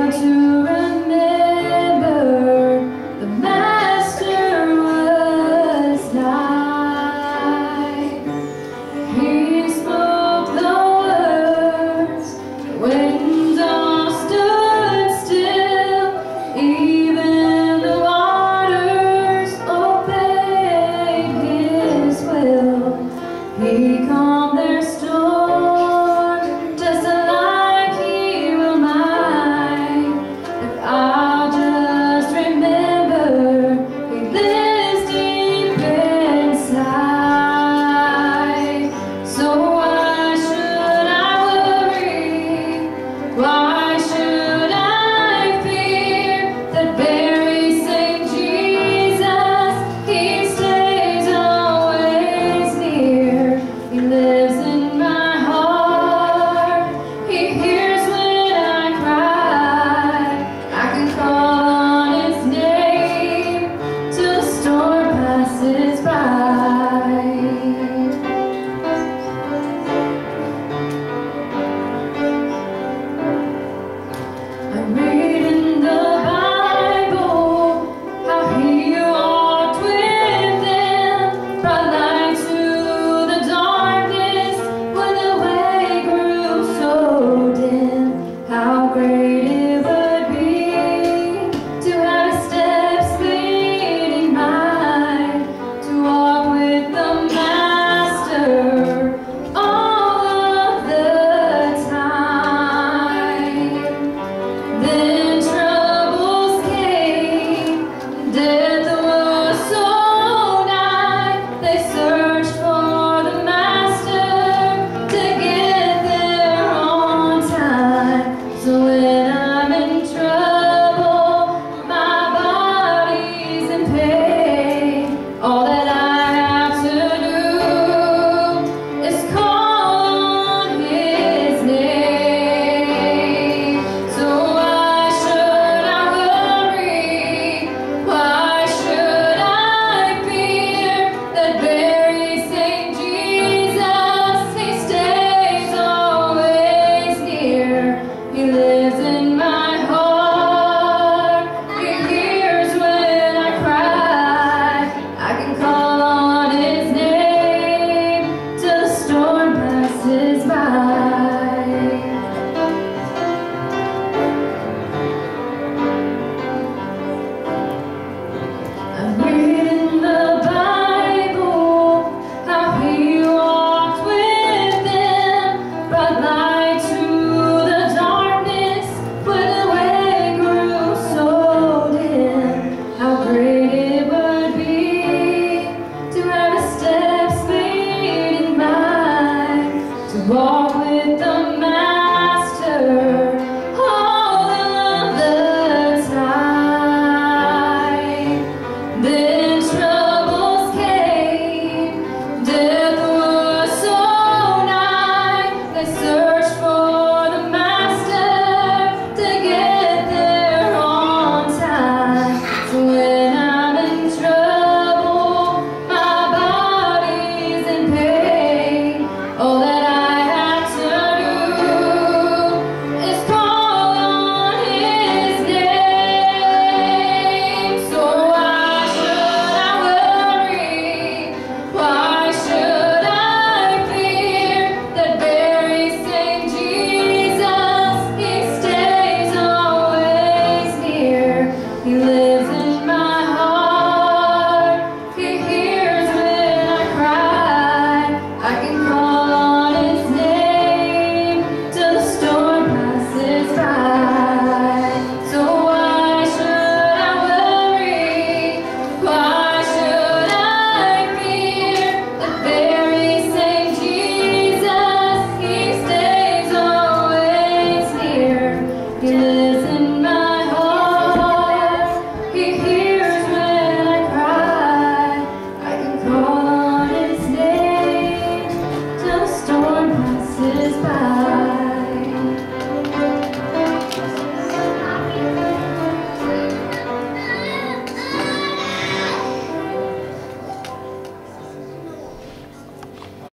try to remember, the Master was nigh. He spoke the words, the winds all stood still, even the waters obeyed His will. He calmed their storm, just like He will mine. If I'll just remember, He lives deep inside. So why should I worry? Why should I fear? That very same Jesus, He stays always near. He lives in my heart. He hears when I cry. I can call on His name till the storm passes by. I read in the Bible how He walked with them, brought light to the darkness when the way grew so dim. How great it would be to have His steps leading mine, to walk with the Master all of the time. Then troubles came, death was so nigh. They searched for the Master to get there on time. So when I'm in trouble,